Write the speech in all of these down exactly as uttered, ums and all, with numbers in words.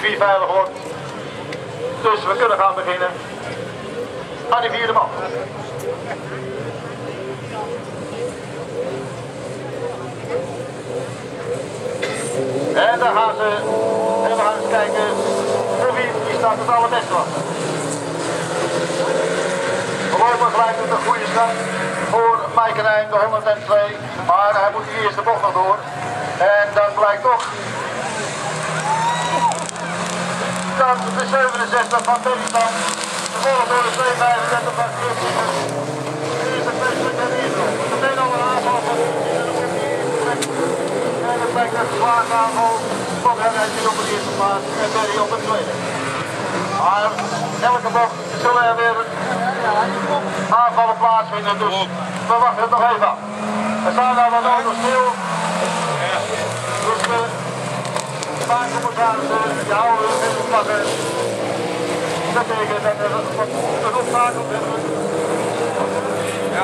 circuit veilig wordt. Dus we kunnen gaan beginnen aan die vierde man. En daar gaan ze, en we gaan eens kijken voor wie die staat het allerbeste was. Voorlopig lijkt het een goede start voor Mike Rijn, de honderdtwee, maar hij moet die eerste bocht nog door. En dan blijkt toch dat de zevenenzestig van Bergman, gevolgd door de tweehonderdvijfendertig van Geertingen, de eerste twee stukken hier nog. Meteen al een aanval van en het blijkt een zwaar aanval van Herwijntje op de eerste plaats en Berry op de tweede. Maar elke bocht zullen er weer aanvallen plaatsvinden, dus we wachten het nog even af. Er staan daar wat auto's stil, dus we spaarcommissarissen, die houden hun in de pakken. Dat betekent dat er wat een obstakel is. Ja,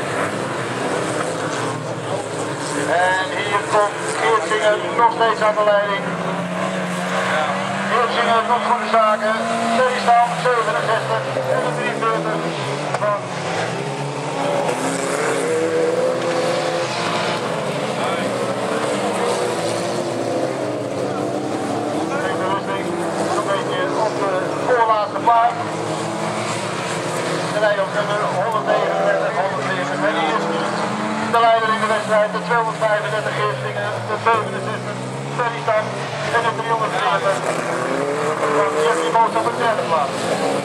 en hier komt Geertingen nog steeds aan de leiding. Geertingen nog goede zaken. Zeestam zevenenzestig en de drieënveertig van de rusting. Een beetje op de voorlaatste plaats. De rijder op nummer honderdnegenendertig, honderdveertig. En hier is de leider in de wedstrijd, de tweehonderdvijfendertig Geertingen, de zevenenzestig Zeestam en de driehonderdveertig van Jeffrey Boos op de derde plaats.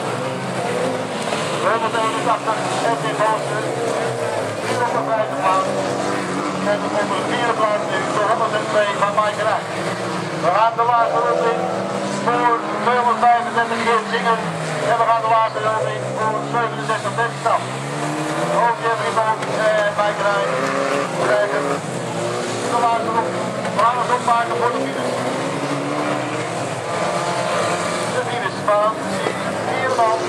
De honderdeenentachtig Edwin Booster, hier op de vijfde plaats. En op de vierde plaats nu de honderdtwee van Mike Rijn. We gaan de laatste ronde in voor tweehonderdvijfendertig Geertingen en we gaan de laatste ronde in voor zevenenzestig Zeestam. Ook Jeffrey Boos en Mike Rijn krijgen de laatste ronde. We gaan ons opmaken voor de finish. De finish van vier man.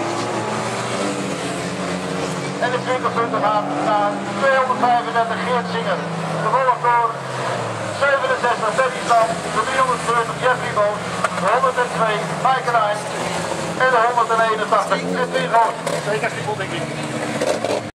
En de twintig punten gaan naar tweehonderdvijfendertig Geertingen. Gevolgd door zevenenzestig Zeestam, de driehonderdveertig Jeffrey Boos, de honderdtwee Mike Rijn en de honderdeenentachtig Edwin Roos. Zeker, denk ik.